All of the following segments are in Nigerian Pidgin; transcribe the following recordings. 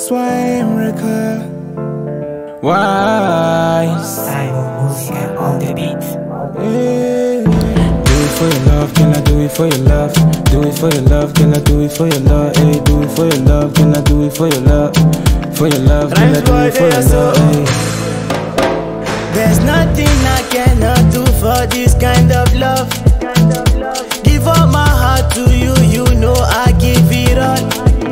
That's why I'm record. Wise. I'm on the beat. Yeah. Do it for your love, can I do it for your love? Do it for your love, can I do it for your love? Hey, do it for your love, can I do it for your love? For your love, can I do it for your love? Hey. There's nothing I cannot do for this kind of love. Give all my heart to you, you know I give it all.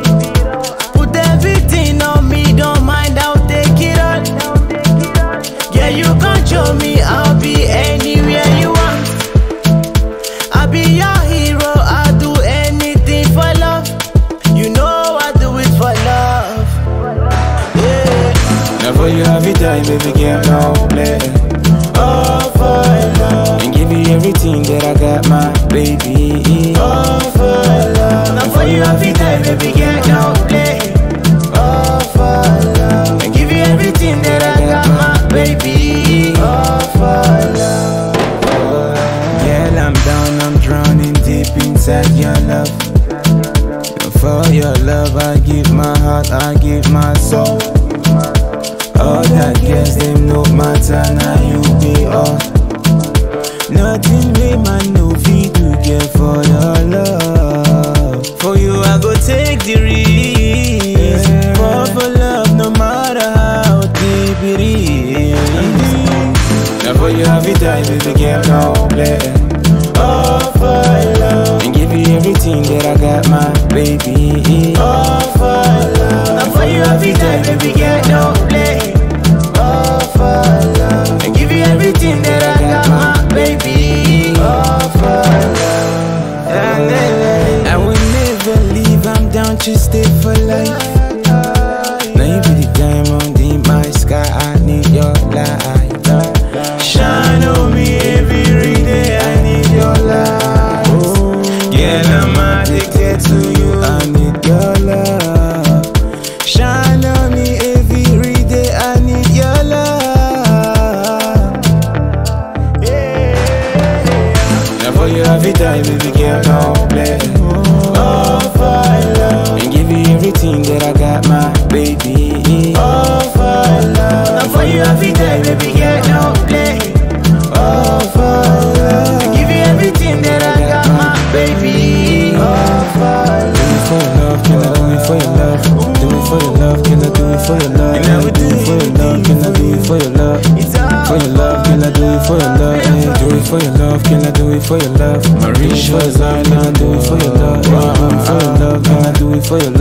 Put everything on me, don't mind, I'll take it all. Yeah, you control me, I'll be anywhere you want. I'll be your hero, I'll do anything for love. You know I do it for love. Yeah. Now for you have it time, baby girl, no play. All for love. And give you everything that I got, my baby. All for love. Now for you have it time, baby girl, no play. All for love. And give you everything that I got, my baby. All for love. Girl, I'm down, I'm drowning deep inside your love. For your love, I give my heart, I give my soul. All that girls, them no matter, now you be all. Nothing we man no fit to get for your love. For you I go take the risk. For love, no matter how deep it is. Now for you have it time, baby girl, no play. All for love. And give you everything that I got, my baby. All for love. Now for you have it time, baby girl, no play. All for love. And give you everything that I got, my baby. All for love. I will never leave, I'm down to stay for life. Now you be the diamond in my sky, I need your light. Shine on me every day, I need your light. Girl, I'm addicted to you, I need your love. Shine on me every day, I need your love. Now for you have it time, baby girl, don't play. All for love. And give you everything that I got, my baby. All for love. Now for you have it time, baby girl, no play. All for love. And give you everything that I got, my baby. All for love. Do it for your love, can I do it for your love? Do it for your love, can I do it for your love? And I will do it for your love, can I do it for your love? For your love, can I do it for your love? Do it for your love, can I do it for your love? Marisha, can I do it for your love? For your love, can I do it for your love?